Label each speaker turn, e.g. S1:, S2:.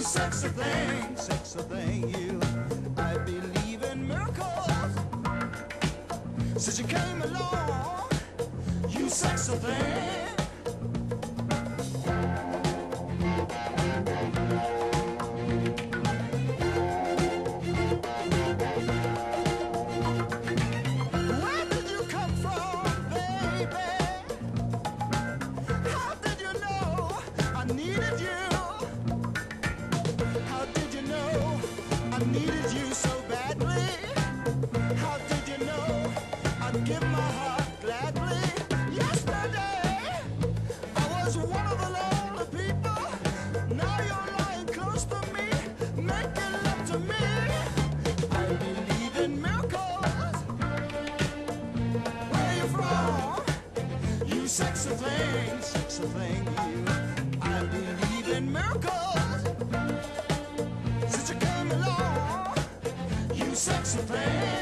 S1: sexy thing, you. I believe in miracles. Since you came along, you sexy thing. I needed you so badly. How did you know I'd give my heart gladly? Yesterday I was one of the lonely people. Now you're lying close to me, making love to me. I believe in miracles. Where you from? You sexy thing, you. I believe in miracles. Since you came along, you sexy thing.